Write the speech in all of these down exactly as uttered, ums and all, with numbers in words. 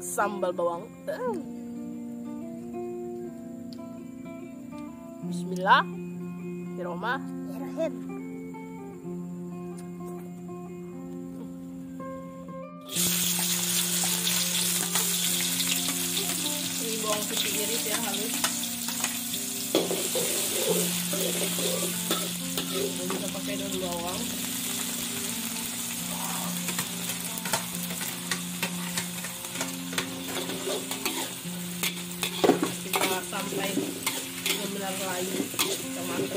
sambal bawang. Bismillahirrahmanirrahim. Ini bawang putih iris ya, halus. Kita pakai daun bawang. Kita sampai benar-benar layu tomato.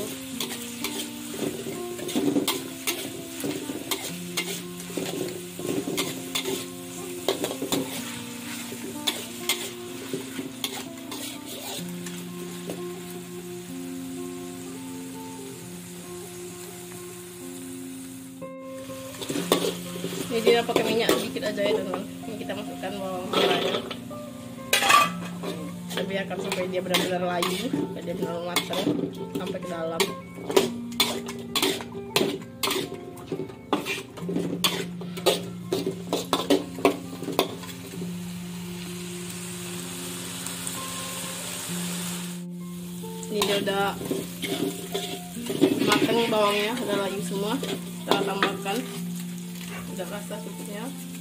Ini dia pakai minyak sedikit aja ya teman. Ini kita masukkan bawang merahnya. Kita biarkan sampai dia benar-benar layu, dia benar matang sampai ke dalam. Ini dia udah matang bawangnya, udah layu semua. Kita tambahkan udah rasa cukupnya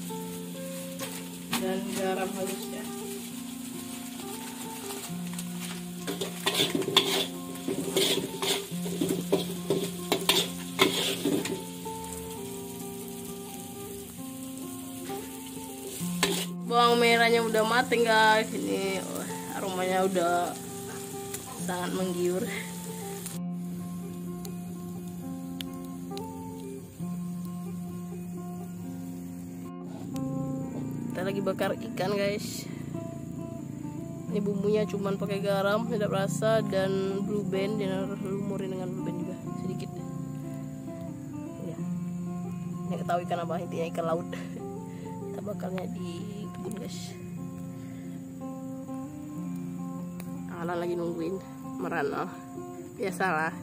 dan garam halusnya. Bawang merahnya udah mateng guys. Ini oh, aromanya udah sangat menggiur. Kita lagi bakar ikan guys. Ini bumbunya cuman pakai garam, tidak rasa, dan blue band, dan lumurin dengan blue band juga sedikit. Ya. Ini ketahui ikan apa, intinya ikan laut. Kita bakarnya di kebun guys. Alan lagi nungguin merana, biasalah.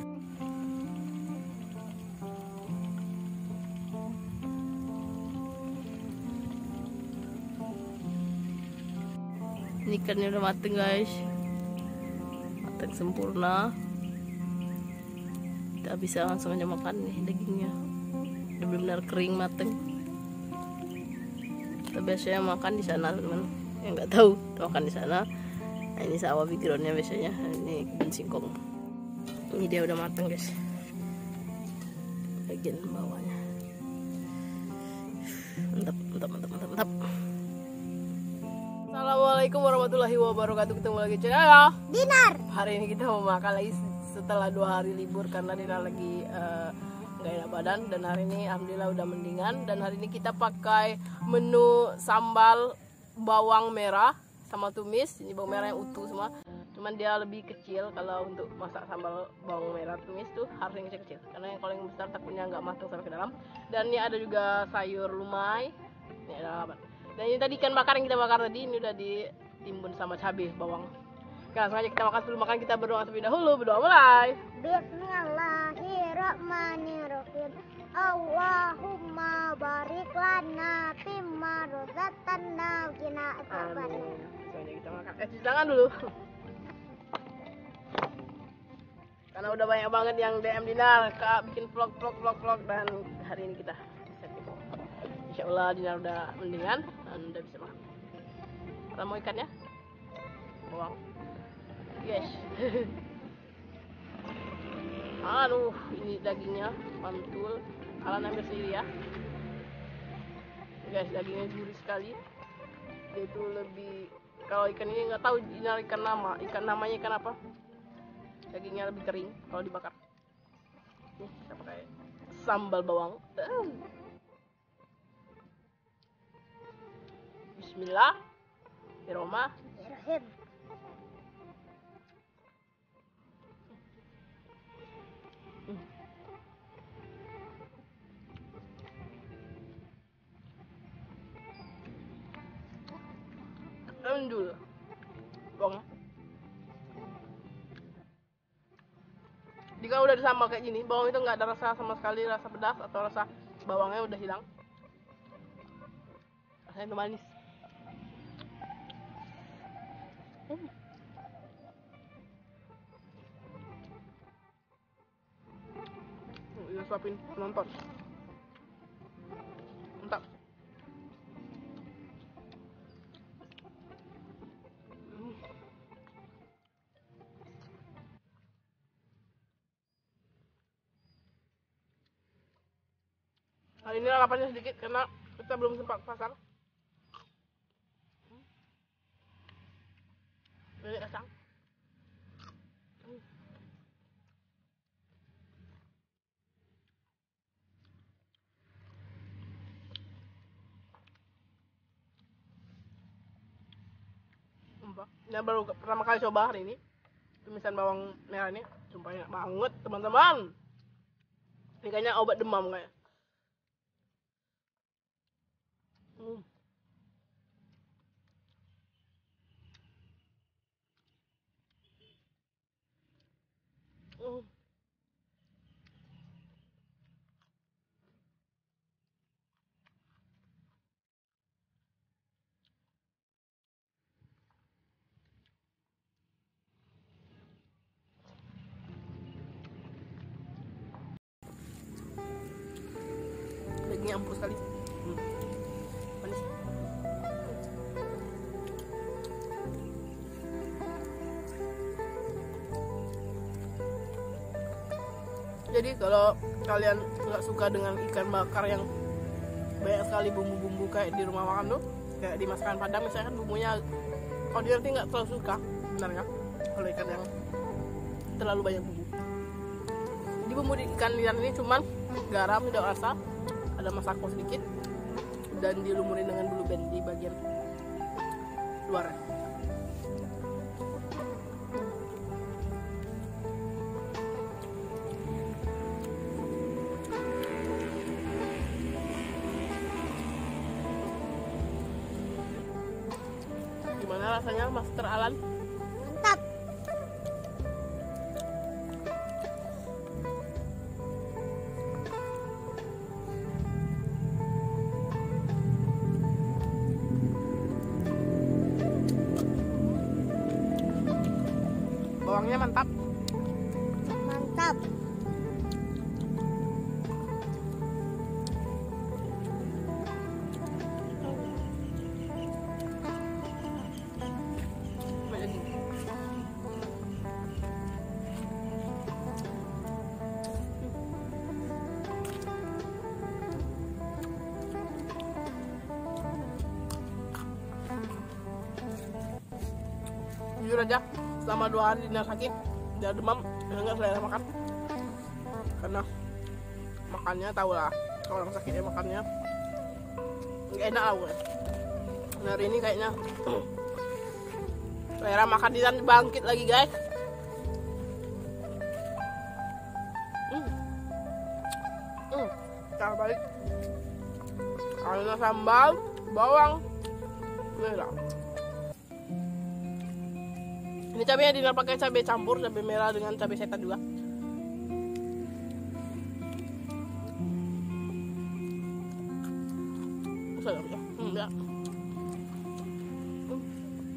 Ini ikannya udah mateng guys, mateng sempurna. Kita bisa langsung aja makan nih dagingnya, udah benar-benar kering mateng. Kita biasanya makan di sana teman, yang nggak tahu kita makan di sana. Nah, ini sawah backgroundnya biasanya, ini kebun singkong. Ini dia udah mateng guys, bagian bawahnya. Mantap, mantap, mantap, mantap, mantap. Assalamualaikum warahmatullahi wabarakatuh. Ketemu lagi channel Dinar. Hari ini kita mau makan lagi setelah dua hari libur karena Dinar lagi nggak uh, enak badan. Dan hari ini alhamdulillah udah mendingan. Dan hari ini kita pakai menu sambal bawang merah sama tumis. Ini bawang merah yang utuh semua. Cuman dia lebih kecil. Kalau untuk masak sambal bawang merah tumis tuh harus yang kecil-kecil. Karena yang kalau yang besar takutnya nggak matang sampai ke dalam. Dan ini ada juga sayur lumai. Ini ada apa? Dan ini tadi ikan bakar yang kita bakar tadi, ini udah ditimbun sama cabai bawang. Oke, langsung aja kita makan. Sebelum makan kita berdoa terlebih dahulu. Berdoa mulai. Bismillahirrahmanirrahim. Allahumma barik lana fimma razaqtana wa qina adzabannar. Langsung aja kita makan. Eh, cuci tangan dulu. Karena udah banyak banget yang D M Dinar, Kak bikin vlog vlog vlog vlog, dan hari ini kita Insya Allah Dinar udah mendingan dan udah bisa makan. Kita mau ikannya, bawang, yes. Aduh, ini dagingnya mantul. Alan ambil sendiri ya, guys. Dagingnya gurih sekali. Dia itu lebih, kalau ikan ini nggak tahu Dinar ikan nama, ikan namanya ikan apa. Dagingnya lebih kering kalau dibakar. Nih kita pakai sambal bawang. Bismillahirrahmanirrahim. Hmm. Endul. Bawang. Jika udah disambal kayak gini, bawang itu nggak ada rasa sama sekali, rasa pedas atau rasa bawangnya udah hilang. Rasanya itu manis. Ini suapin nonton. Mantap. Hari ini lalapannya sedikit karena kita belum sempat pasang. Ini kacang. Ini baru pertama kali coba hari ini tumisan bawang merah ini, sumpah enak banget teman-teman. Ini kayaknya obat demam kayak. Hmm. Hmm. Dagingnya empuk sekali. Hmm. Manis. Jadi kalau kalian nggak suka dengan ikan bakar yang banyak sekali bumbu-bumbu kayak di rumah makan tuh, kayak di masakan Padang misalkan bumbunya, kalau dia nggak terlalu suka sebenarnya kalau ikan yang terlalu banyak bumbu. Jadi bumbu di ikan liar ini cuman garam, tidak rasa, ada masako sedikit, dan dilumurin dengan bulu band di bagian luar. Gimana rasanya, Master Alan? Mantap. Bawangnya mantap. Mantap. Jujur aja, selama dua hari Dinar sakit, dia demam, dia nggak selera makan. Karena makannya tau lah, kalau orang sakit ya makannya nggak enak lah gue. Nah, hari ini kayaknya selera makan Dinar bangkit lagi guys. Hmm, hmm, cara balik. Karena sambal, bawang, merah. Ini cabenya Dinar pakai cabai campur, cabai merah dengan cabai setan juga. Sedap ya. Hmm, ya. Hmm.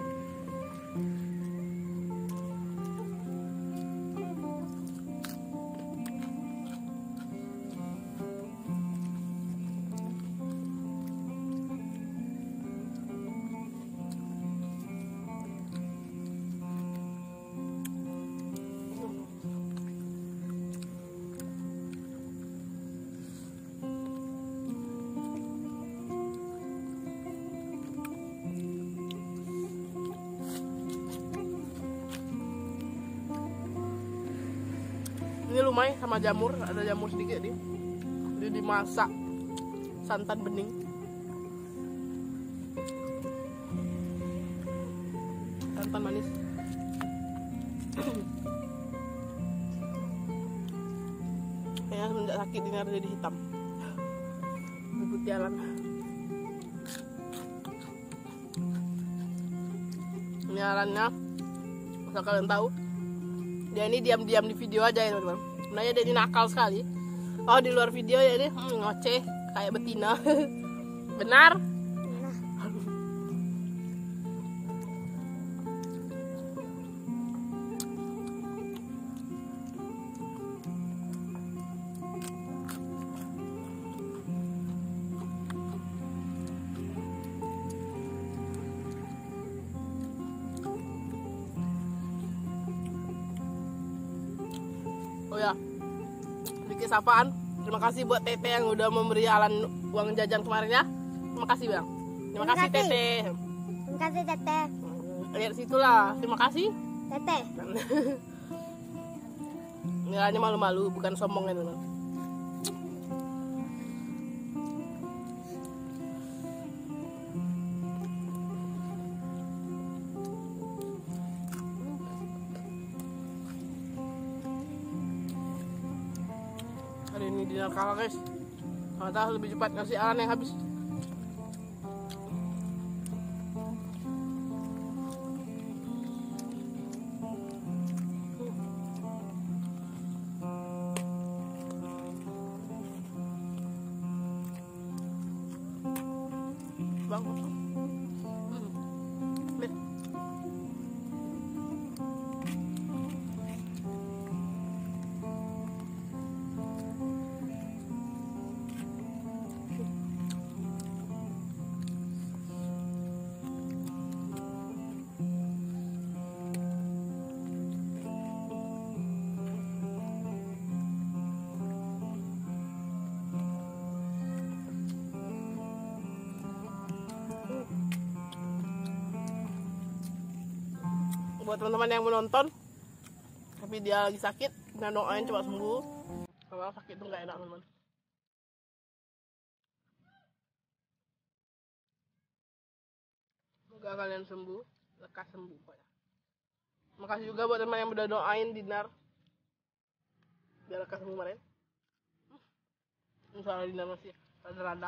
Ini lumai sama jamur, ada jamur sedikit nih. Ini dimasak santan bening. Santan manis. Kayaknya semenjak sakit Dinar jadi hitam. Bubut jalan. Ini arannya, asal kalian tahu, dia ini diam-diam di video aja ya teman-teman. Sebenarnya dia ini nakal sekali. Oh, di luar video ya ini hmm, ngoceh kayak betina. Benar? sedikit sapaan. Terima kasih buat Tete yang udah memberi Alan uang jajan kemarin ya. Terima kasih bang. Terima kasih Tete. Terima kasih Tete. Lihat situlah. Terima kasih Tete. Nilainya malu-malu, bukan sombong ya teman. Hari ini dinar kalah guys. Ternyata lebih cepat ngasih Alan yang habis. Bang, hmm. Nih. Buat teman-teman yang menonton tapi dia lagi sakit, nah doain coba sembuh. Kalau sakit itu nggak enak teman. Semoga kalian sembuh, lekas sembuh pokoknya. Makasih juga buat teman yang udah doain Dinar biar lekas sembuh kemarin. Misalnya Dinar masih rada-rada.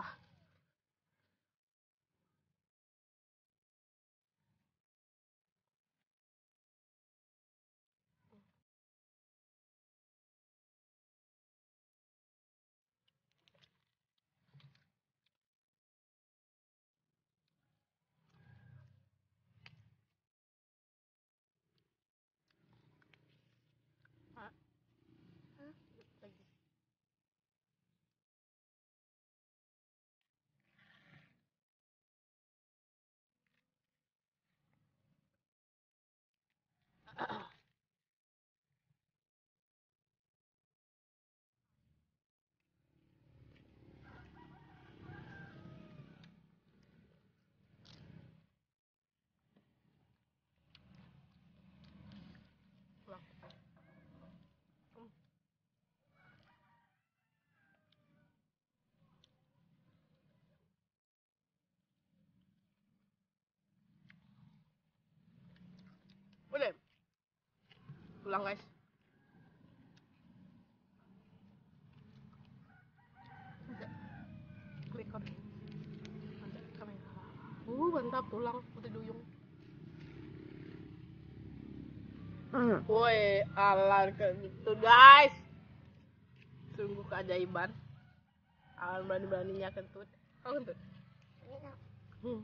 Boleh pulang guys. Klik on. Ada kamera. Uh mantap, tulang putih duyung. Hmm. Woi, Alan gitu guys. Sungguh keajaiban. Alan berani-beraninya kentut. Kau kentut? Hmm.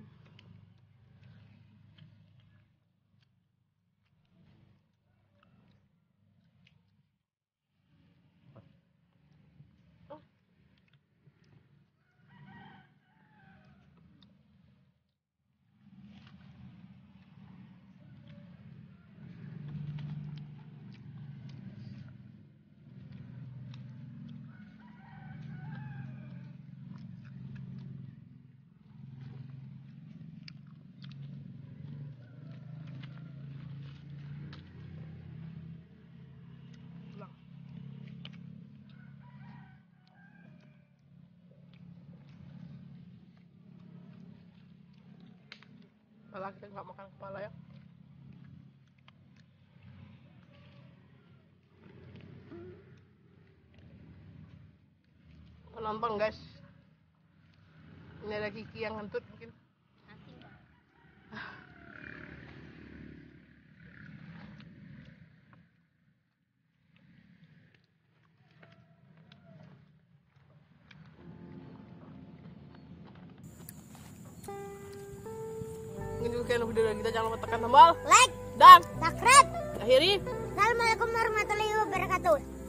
Malah kita nggak makan kepala ya. Penonton guys, ini ada Kiki yang ngentut mungkin. Mungkin juga kalian video dari kita, jangan lupa tekan tombol like dan subscribe. akhiri. Assalamualaikum warahmatullahi wabarakatuh.